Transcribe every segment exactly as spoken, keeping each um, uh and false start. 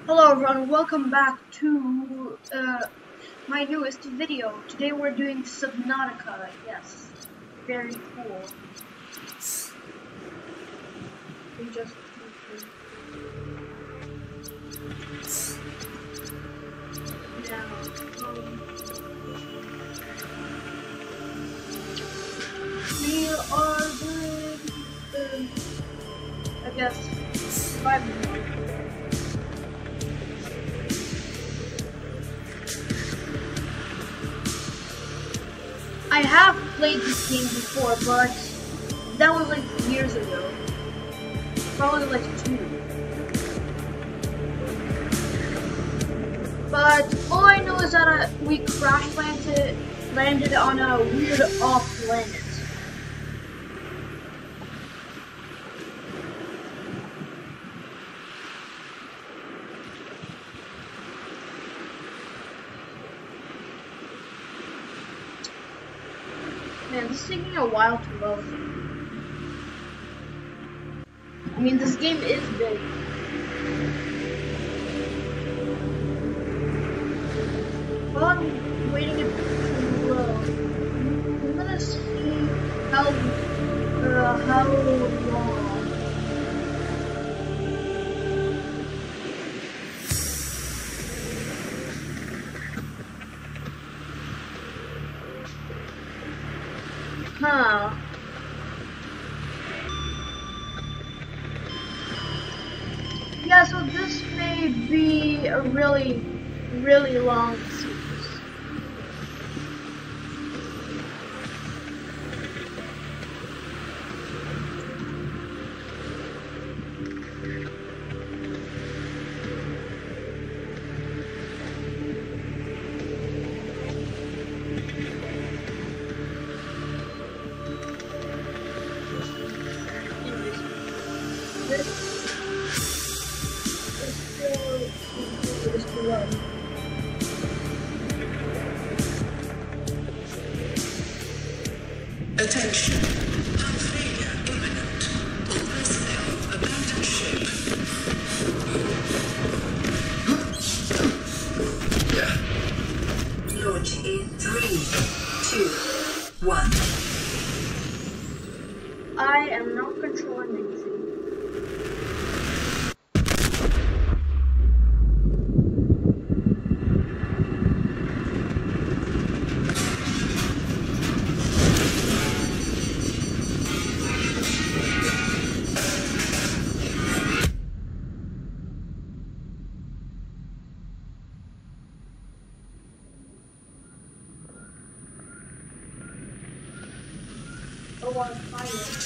Hello everyone, welcome back to uh, my newest video. Today we're doing Sunautica. Yes, very cool. We just now, um, we are doing, uh, I guess, survival mode. I have played this game before, but that was like years ago. Probably like two. But all I know is that uh, we crash landed, landed on a weird off planet. Man, this is taking a while to load. I mean, this game is big. While I'm waiting it to load, I'm gonna see how, uh, how long. Huh. Yeah, so this may be a really, really long series. Attention. Hull failure imminent. All personnel abandon ship. Yeah. Launch in three, two, one. I am not controlling anything. Oh, on fire.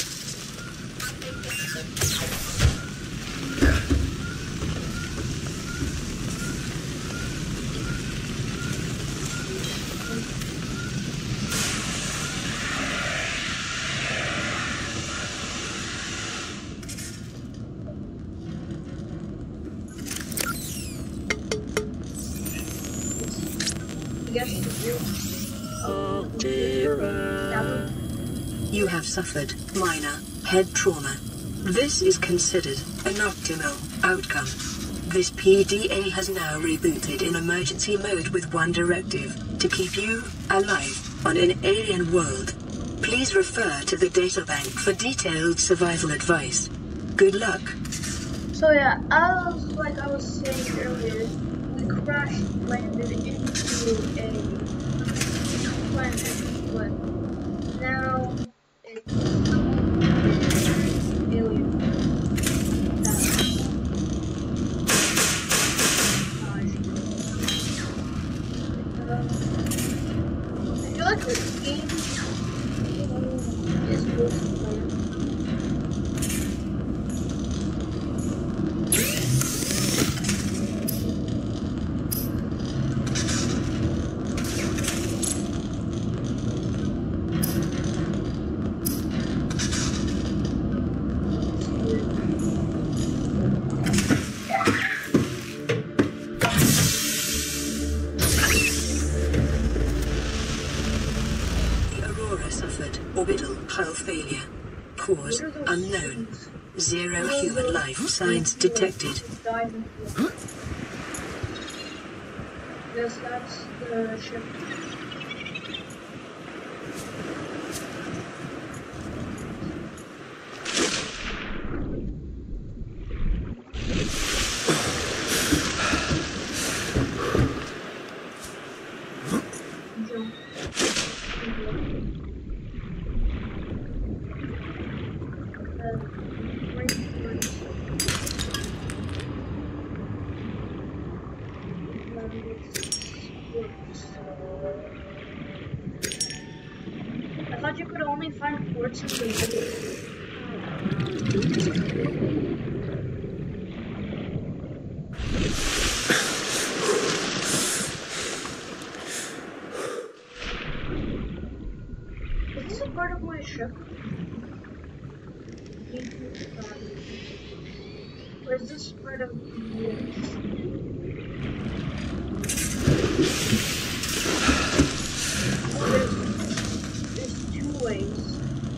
Oh dear. You have suffered minor head trauma. This is considered an optimal outcome. This P D A has now rebooted in emergency mode with one directive: to keep you alive on an alien world. Please refer to the databank for detailed survival advice. Good luck. So yeah, as like I was saying earlier, we crash landed into a planet, but now it's alien. I feel like this game is multiplayer. Orbital hull failure. Cause unknown. Zero human life signs detected. Yes, that's the ship. I thought you could only find quartz in the middle. Is this a part of my ship? Or is this part of this? There's, there's two ways.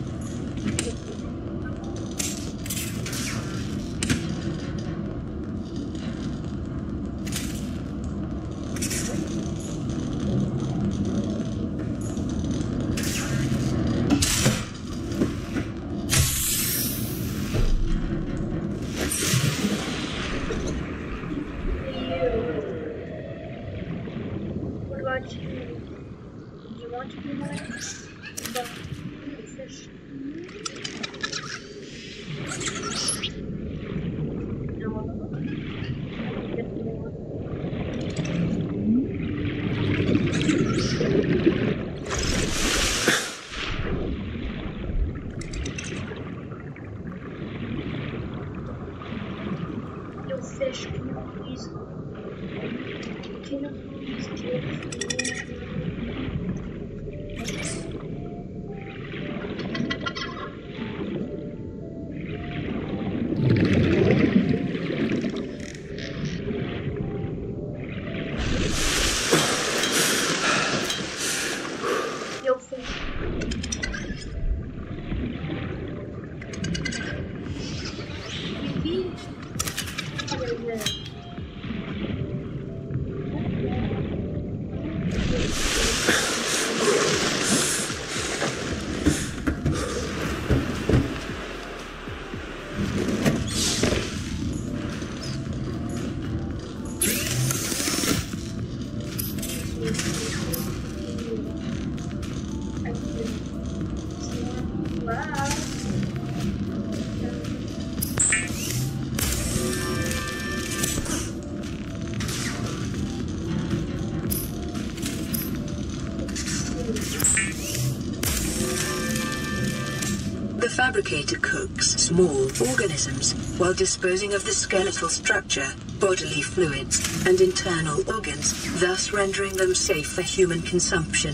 What about you? Do you want to be mine? The fish. No, I can get more. Yo, fish, can you please? Can you please give me? Yo, fish. Maybe. Over there. The fabricator cooks small organisms while disposing of the skeletal structure, bodily fluids, and internal organs, thus rendering them safe for human consumption.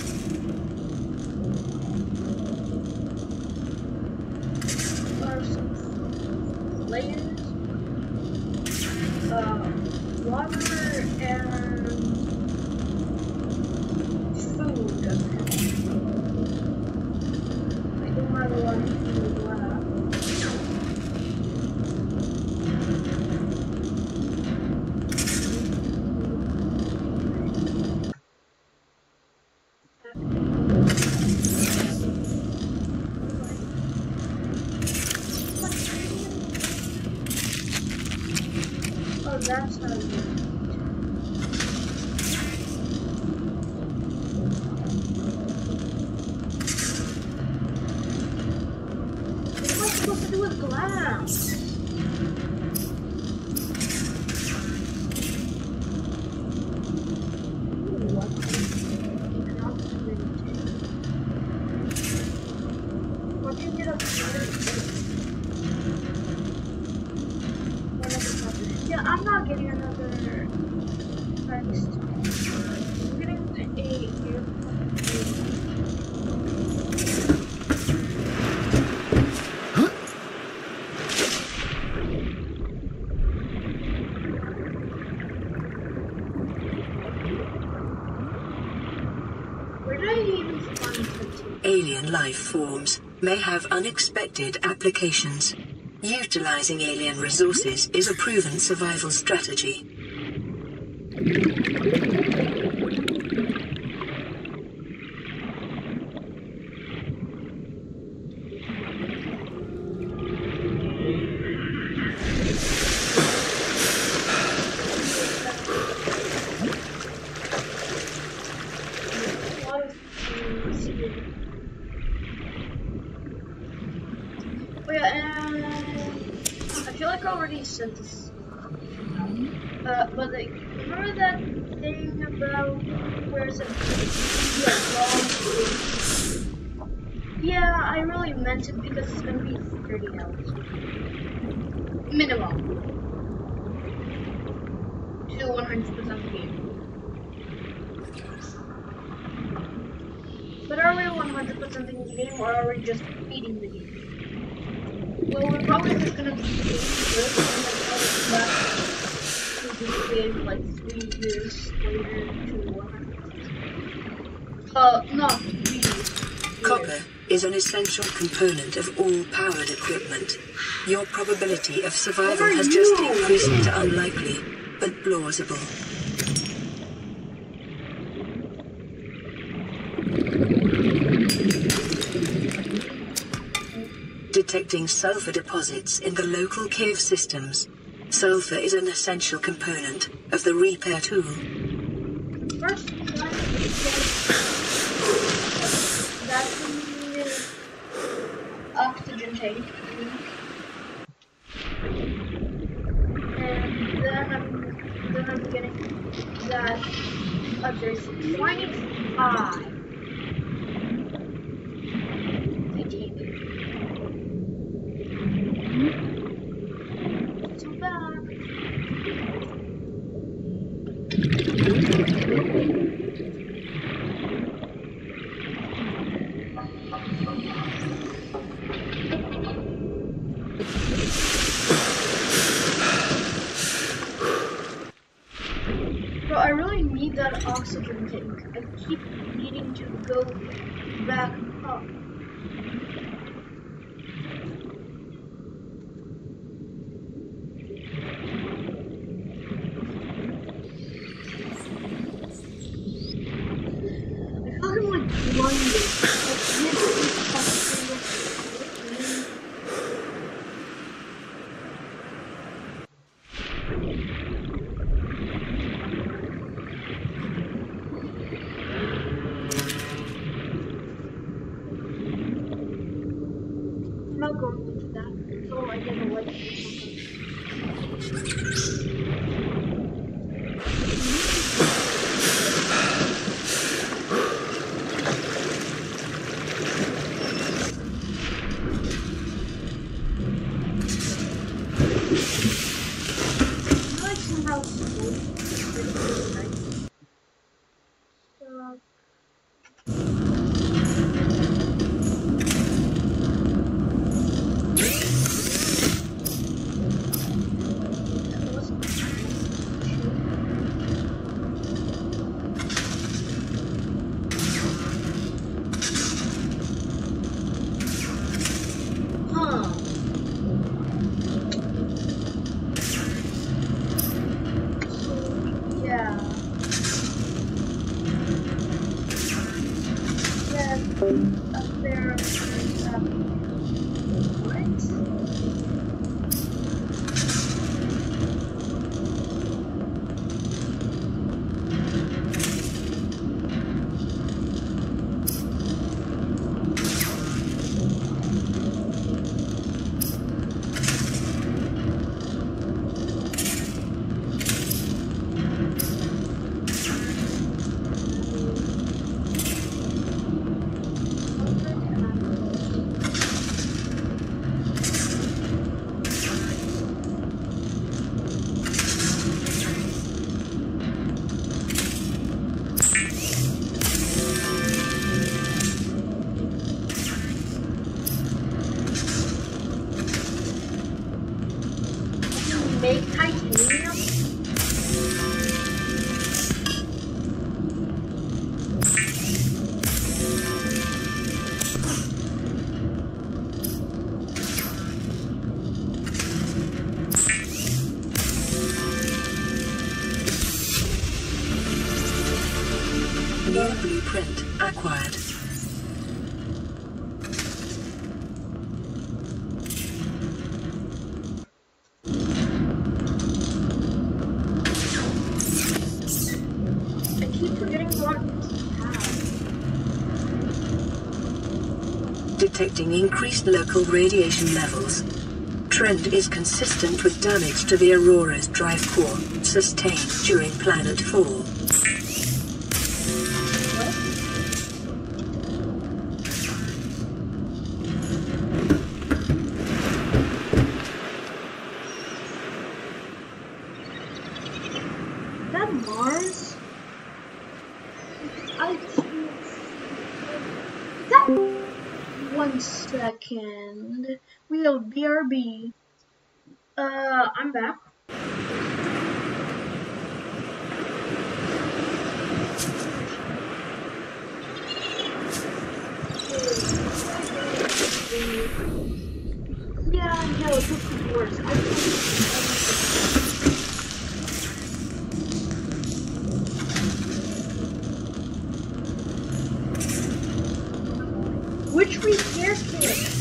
Are some layers, uh, water, and food. I don't have a lot of food left. Oh, that's how you do it. What am I supposed to do with glass? Ooh, what? What can you get up Yeah, I'm not getting another text. I'm getting a earphone. Where did I even find it? Alien life forms may have unexpected applications. Utilizing alien resources is a proven survival strategy. Oh yeah, and I feel like I already said this. Uh, but like, remember that thing about where it said yeah, yeah, I really meant it because it's gonna be thirty hours minimum to one hundred percent the game. But are we one hundred percent in the game, or are we just beating the game? Well, we're probably just gonna beat the game first and then come back to beat the game like three years later to one hundred percent. Uh, not three years. Copper is an essential component of all powered equipment. Your probability of survival has just increased to unlikely, but plausible. Detecting sulfur deposits in the local cave systems. Sulfur is an essential component of the repair tool. First, that's the oxygen tank. And then I'm, then I'm getting that other twenty-five. Bro, I really need that oxygen tank. I keep needing to go back up. I feel like I'm like blinded. I'm not going into that until I get a light or I like somehow slow. Up there, um, what? Make titanium? New blueprint acquired. detecting increased local radiation levels. Trend is consistent with damage to the Aurora's drive core, sustained during planet fall. Is that Mars? I can't. Is that? One second. We have B R B. Uh, I'm back. Yeah, no, this is worse. I Which repair kit?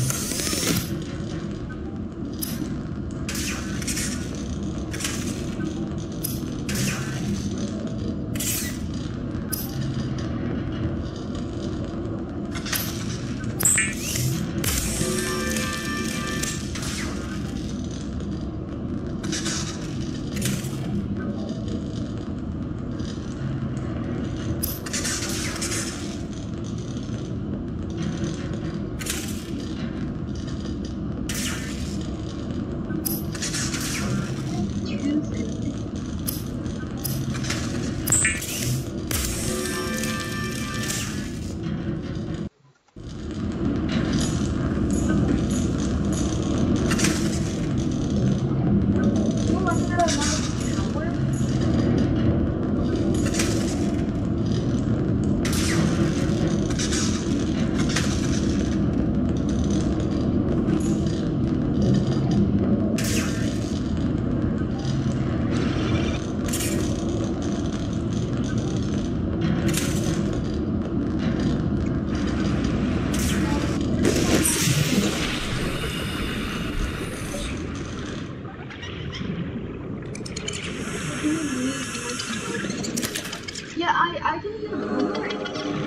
Yeah, I, I can get a blueprint.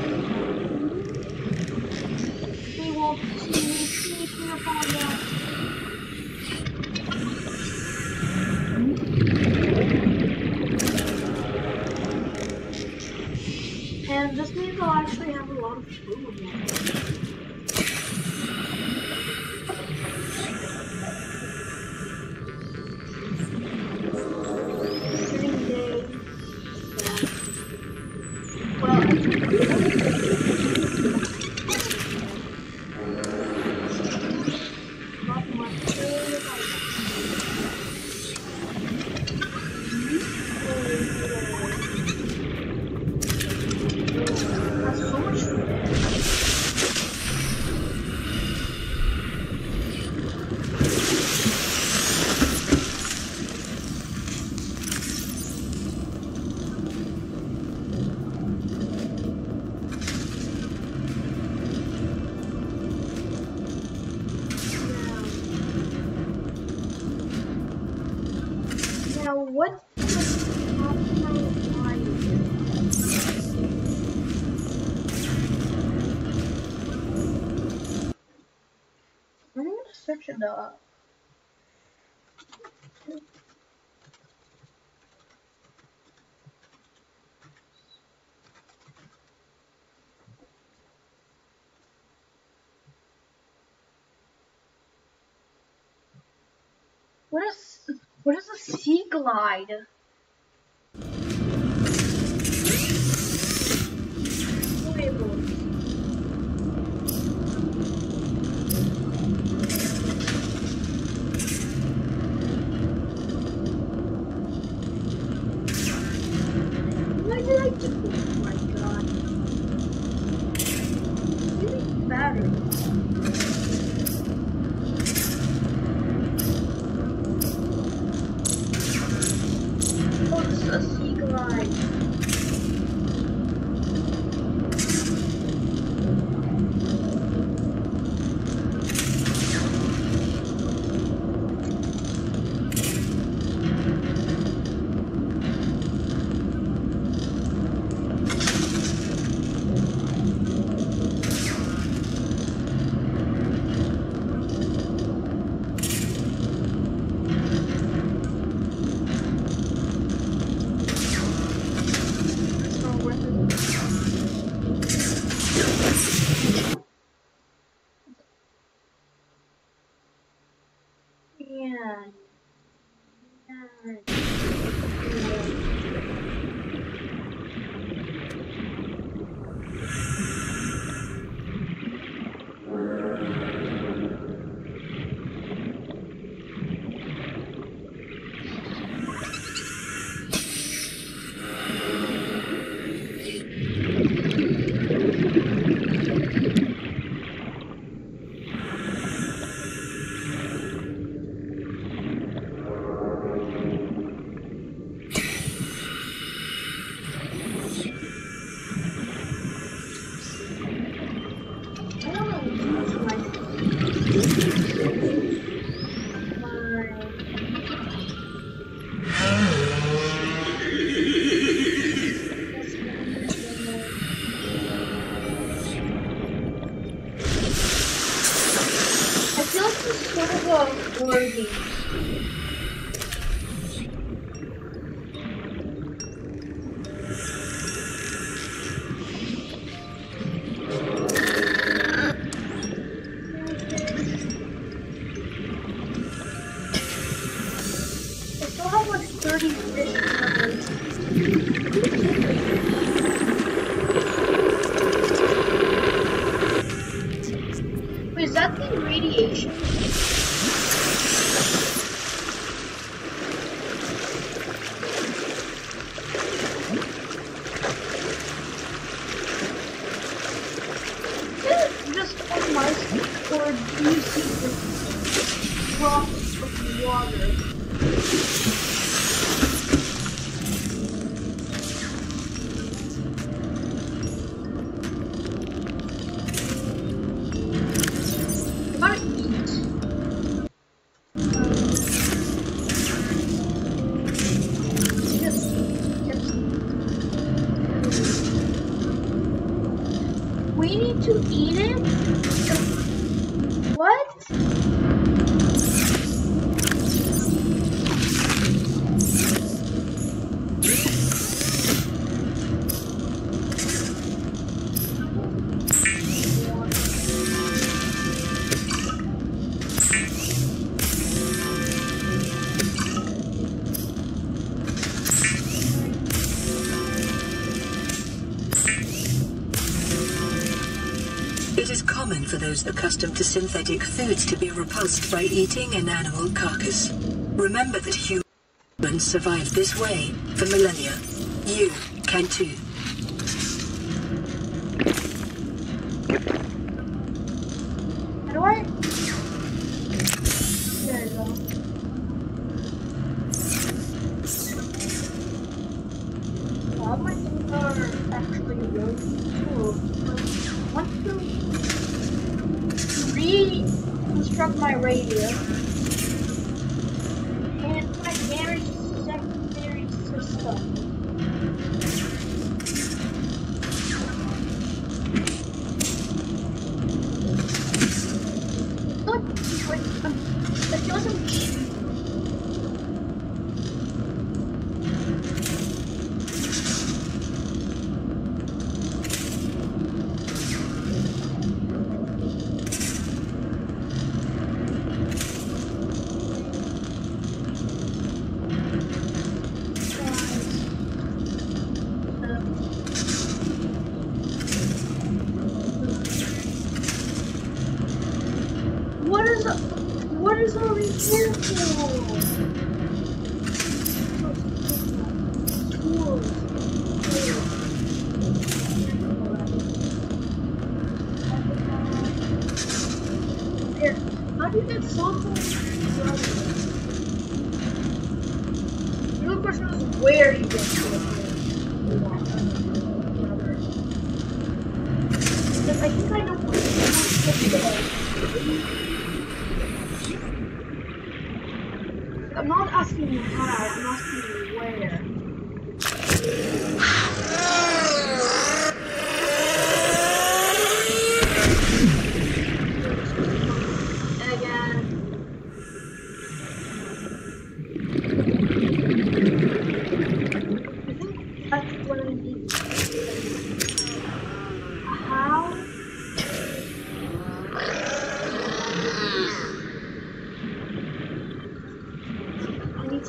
They will see me sneaking up on that. And this means I'll actually have a lot of food now. Now, what I'm gonna search it up. What is what is a sea glide? Why did I do? Oh my god! Really battery. Man. Man. Worthy. I still have like thirty fish numbers. Wait, is that the radiation? Or do you see the drops of water? I gotta eat. Um, yes, yes. We need to eat it? What? It is common for those accustomed to synthetic foods to be repulsed by eating an animal carcass. Remember that humans survived this way for millennia. You can too. How do I? There you go. All my things are actually really cool. I want to reconstruct my radio and my very secondary system. Look, um, I feel some cheese. What is a, what is all these here for? Tools. Here, how do you get something? The real question is where you get to because I think I know what to do. I'm not asking you how, I'm asking you where. And again. I think that's what I need to do. How?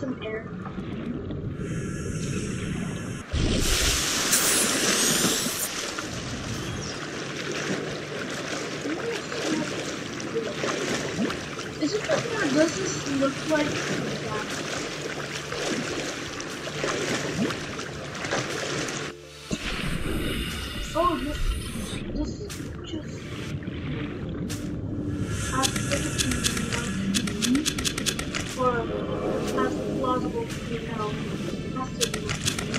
some air. Is it just or does this look like that? Oh, this, this is just as or as plausible as you know, has to be.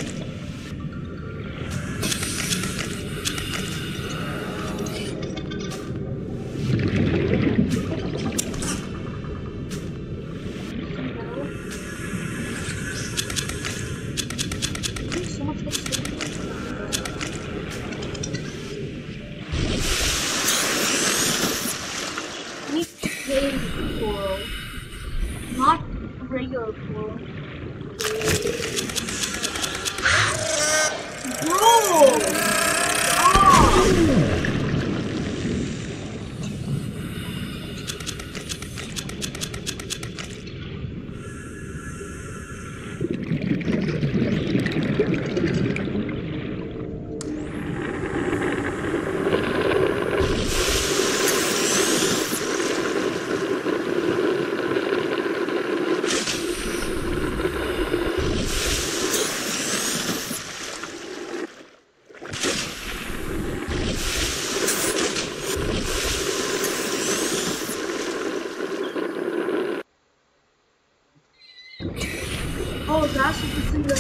Coral, not regular coral. Bro! Oh! Oh, that's the thing that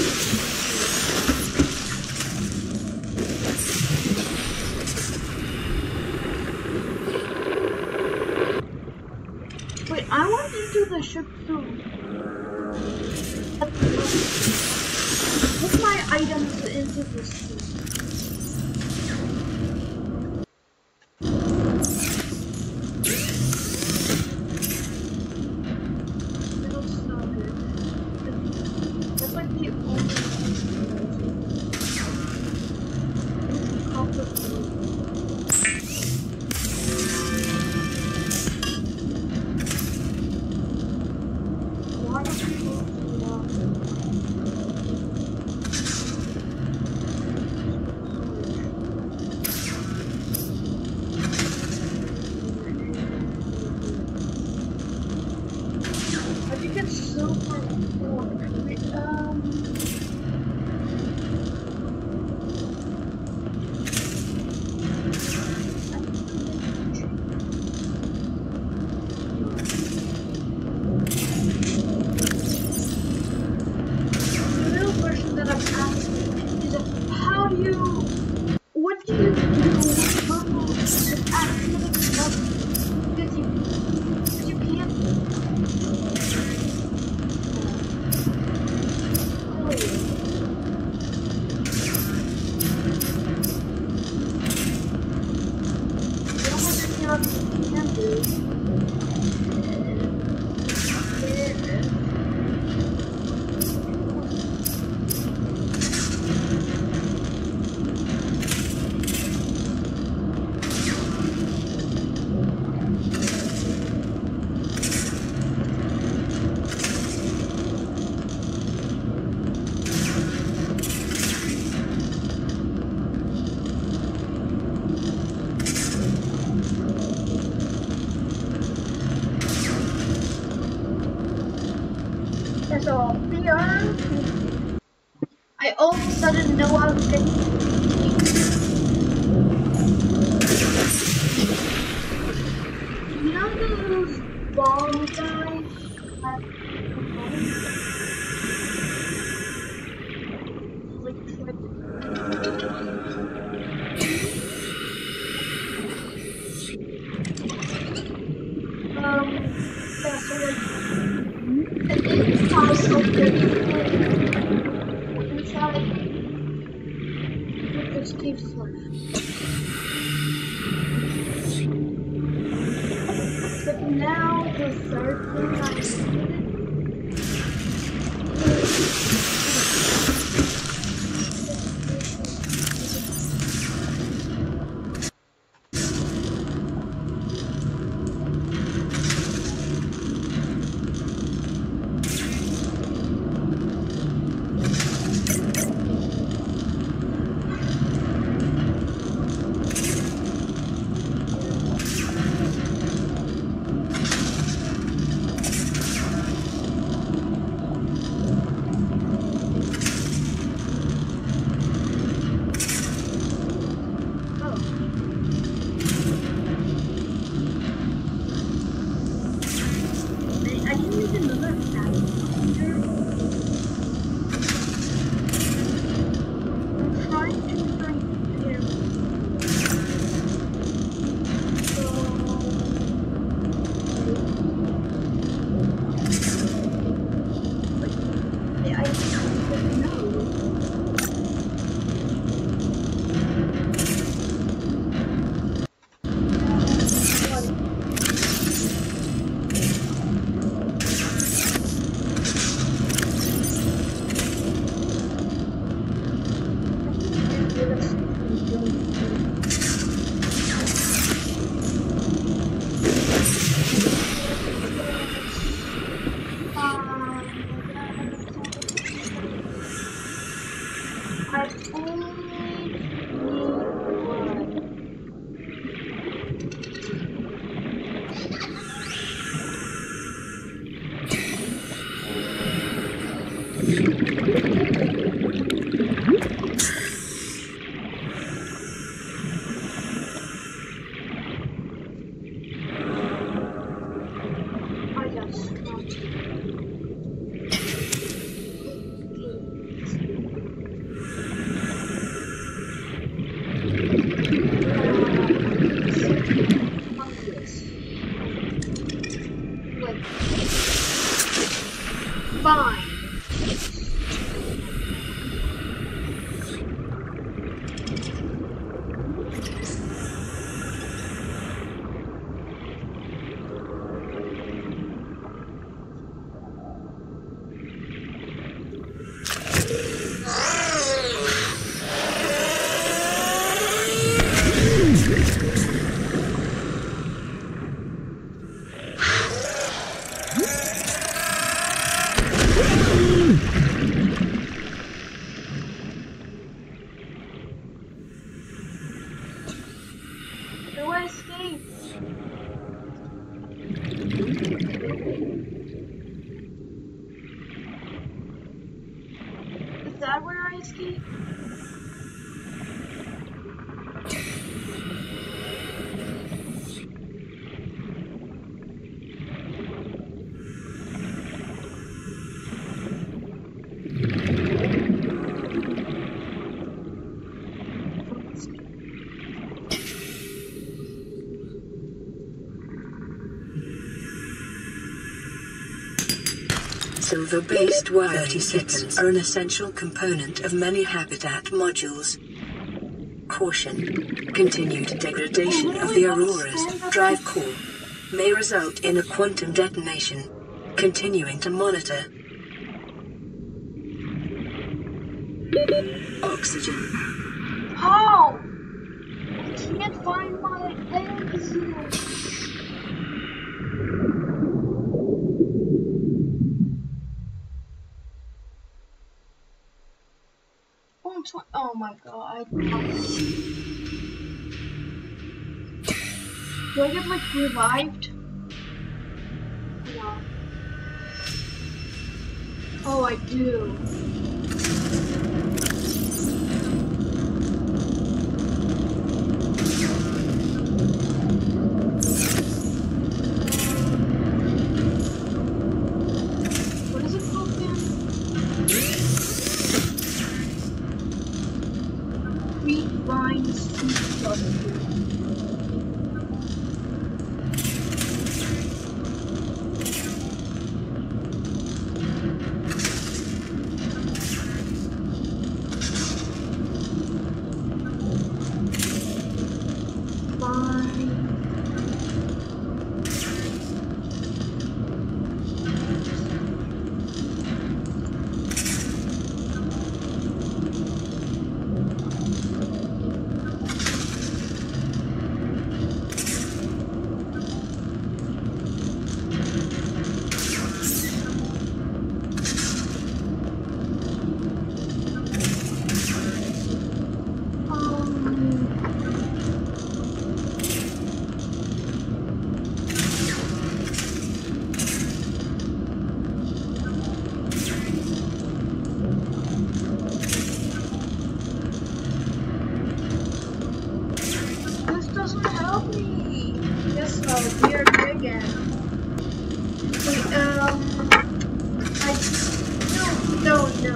wait, I want into the ship too. Put my items into the ship. So here, I all of a sudden know how to get. You know those bomb guys? That like tried um yeah, so like an inside of the inside with this cave slurf. But now the third thing I needed think there's another app here. I'm trying to find him. So, like, yeah, I don't know. Fine. No escape. Is that where I escaped? Silver-based wire thirty seconds are an essential component of many habitat modules. Caution. Continued degradation of the Aurora's drive core may result in a quantum detonation. Continuing to monitor. Oxygen. How? I can't find my exit. Oh my god. Do I get like revived? No. Oh, I do. What is it called again? Vine Seed Cluster.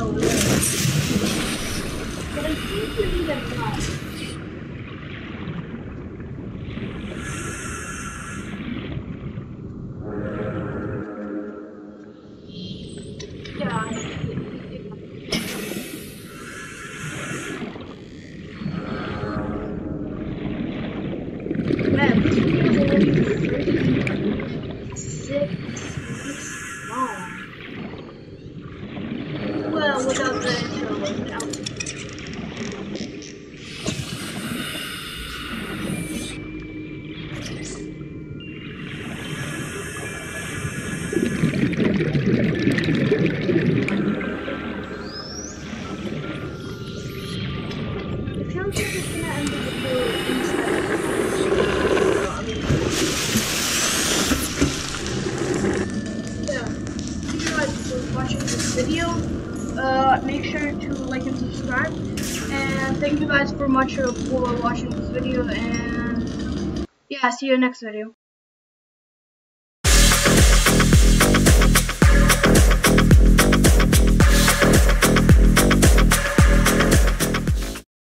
over there. But I think we need a glass. Yeah. Man, this video is already thirty-six minutes long. Well, without the intro and outro. It sounds like it's gonna end the video inside. Yeah, thank you guys for watching this video. Uh, make sure to like and subscribe. And thank you guys for much for watching this video. And yeah, see you next video.